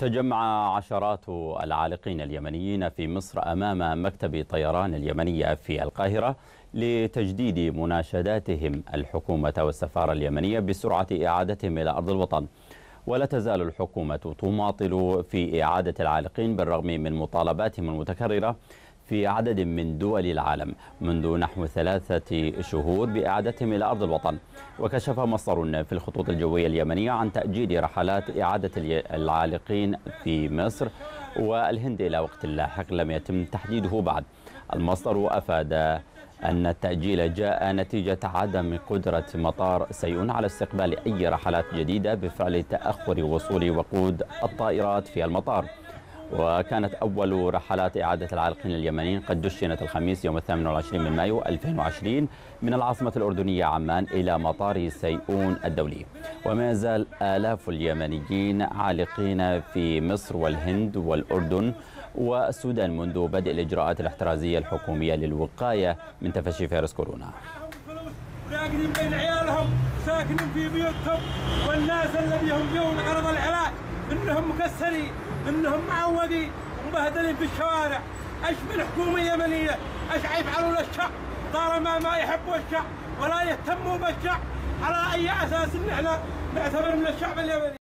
تجمع عشرات العالقين اليمنيين في مصر أمام مكتب طيران اليمنية في القاهرة لتجديد مناشداتهم الحكومة والسفارة اليمنية بسرعة إعادتهم إلى أرض الوطن. ولا تزال الحكومة تماطل في إعادة العالقين بالرغم من مطالباتهم المتكررة في عدد من دول العالم منذ نحو 3 شهور بإعادتهم إلى أرض الوطن. وكشف مصدر في الخطوط الجوية اليمنية عن تأجيل رحلات إعادة العالقين في مصر والهند إلى وقت لاحق لم يتم تحديده بعد. المصدر أفاد أن التأجيل جاء نتيجة عدم قدرة مطار سيئون على استقبال أي رحلات جديدة بفعل تأخر وصول وقود الطائرات في المطار. وكانت أول رحلات إعادة العالقين اليمنيين قد دشنت الخميس يوم 28 من مايو 2020 من العاصمة الأردنية عمان إلى مطار سيئون الدولي. وما يزال آلاف اليمنيين عالقين في مصر والهند والأردن والسودان منذ بدء الإجراءات الاحترازية الحكومية للوقاية من تفشي فيروس كورونا. راقدين بين عيالهم ساكنين في بيوتهم، والناس الذين هم يوم عرض العلاج انهم مكسرين، انهم معودين ومبهدلين في الشوارع. ايش من حكومه يمنيه؟ ايش يفعلون للشعب طالما ما يحبوا الشعب ولا يهتموا بالشعب؟ على اي اساس ان احنا نعتبر من الشعب اليمني؟